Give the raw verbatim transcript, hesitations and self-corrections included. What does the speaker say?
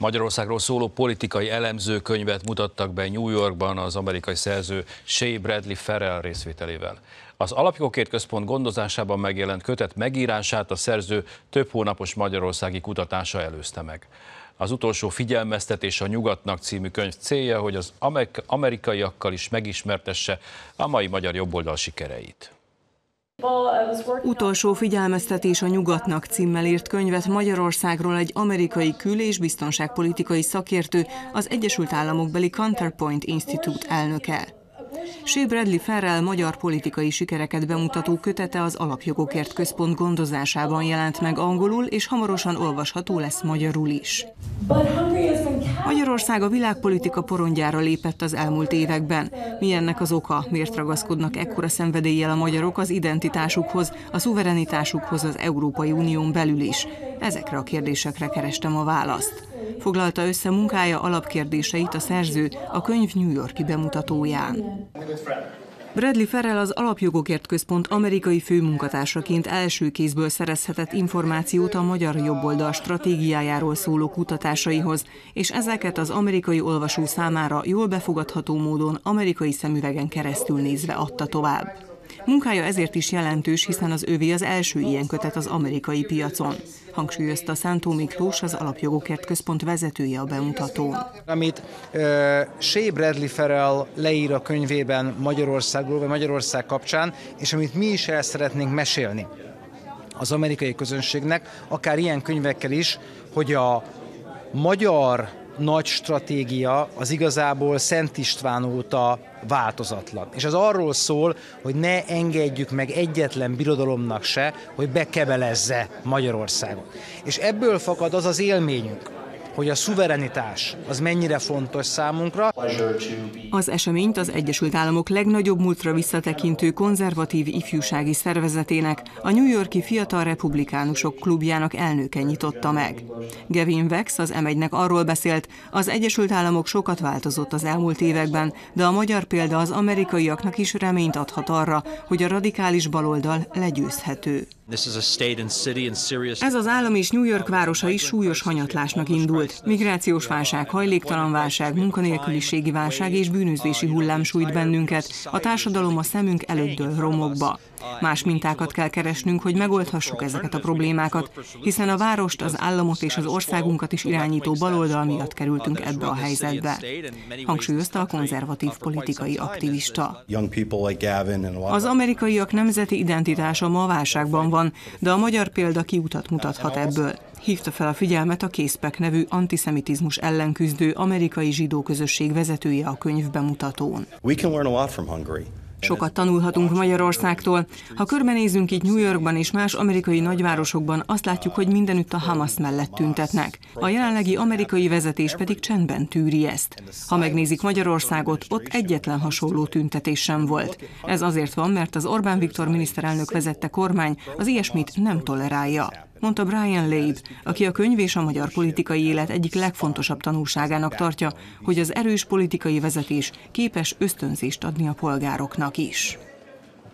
Magyarországról szóló politikai elemző könyvet mutattak be New Yorkban az amerikai szerző Shea Bradley Farrell részvételével. Az Alapjogokért Központ gondozásában megjelent kötet megírását a szerző több hónapos magyarországi kutatása előzte meg. Az utolsó figyelmeztetés a nyugatnak című könyv célja, hogy az amerikaiakkal is megismertesse a mai magyar jobboldal sikereit. Utolsó figyelmeztetés a nyugatnak címmel írt könyvet Magyarországról egy amerikai kül- és biztonságpolitikai szakértő, az Egyesült Államokbeli Counterpoint Institute elnöke. Shea Bradley Farrell magyar politikai sikereket bemutató kötete az Alapjogokért Központ gondozásában jelent meg angolul, és hamarosan olvasható lesz magyarul is. Magyarország a világpolitika porondjára lépett az elmúlt években. Mi ennek az oka? Miért ragaszkodnak ekkora szenvedéllyel a magyarok az identitásukhoz, a szuverenitásukhoz az Európai Unión belül is? Ezekre a kérdésekre kerestem a választ. Foglalta össze munkája alapkérdéseit a szerző a könyv New York-i bemutatóján. Bradley Farrell az Alapjogokért Központ amerikai főmunkatársaként első kézből szerezhetett információt a magyar jobboldal stratégiájáról szóló kutatásaihoz, és ezeket az amerikai olvasó számára jól befogadható módon amerikai szemüvegen keresztül nézve adta tovább. Munkája ezért is jelentős, hiszen az övé az első ilyen kötet az amerikai piacon, hangsúlyozta Szántó Miklós, az Alapjogokért Központ vezetője a bemutatón. Amit uh, Shea Bradley Farrell leír a könyvében Magyarországról, vagy Magyarország kapcsán, és amit mi is el szeretnénk mesélni az amerikai közönségnek, akár ilyen könyvekkel is, hogy a magyar nagy stratégia az igazából Szent István óta változatlan. És az arról szól, hogy ne engedjük meg egyetlen birodalomnak se, hogy bekebelezze Magyarországot. És ebből fakad az az élményünk, hogy a szuverenitás az mennyire fontos számunkra. Az eseményt az Egyesült Államok legnagyobb múltra visszatekintő konzervatív ifjúsági szervezetének, a New York-i Fiatal Republikánusok klubjának elnöke nyitotta meg. Gavin Wex az em egynek arról beszélt, az Egyesült Államok sokat változott az elmúlt években, de a magyar példa az amerikaiaknak is reményt adhat arra, hogy a radikális baloldal legyőzhető. Ez az állam és New York városa is súlyos hanyatlásnak indult. Migrációs válság, hajléktalan válság, munkanélküliségi válság és bűnözési hullám sújt bennünket, a társadalom a szemünk előtt dől romokba. Más mintákat kell keresnünk, hogy megoldhassuk ezeket a problémákat, hiszen a várost, az államot és az országunkat is irányító baloldal miatt kerültünk ebbe a helyzetbe, hangsúlyozta a konzervatív politikai aktivista. Az amerikaiak nemzeti identitása ma válságban van, de a magyar példa kiutat mutathat ebből. Hívta fel a figyelmet a Készpek nevű antiszemitizmus ellen küzdő amerikai zsidó közösség vezetője a könyv bemutatón. Sokat tanulhatunk Magyarországtól. Ha körbenézünk így New Yorkban és más amerikai nagyvárosokban, azt látjuk, hogy mindenütt a Hamas mellett tüntetnek. A jelenlegi amerikai vezetés pedig csendben tűri ezt. Ha megnézik Magyarországot, ott egyetlen hasonló tüntetés sem volt. Ez azért van, mert az Orbán Viktor miniszterelnök vezette kormány az ilyesmit nem tolerálja, mondta Brian Leib, aki a könyv és a magyar politikai élet egyik legfontosabb tanulságának tartja, hogy az erős politikai vezetés képes ösztönzést adni a polgároknak is.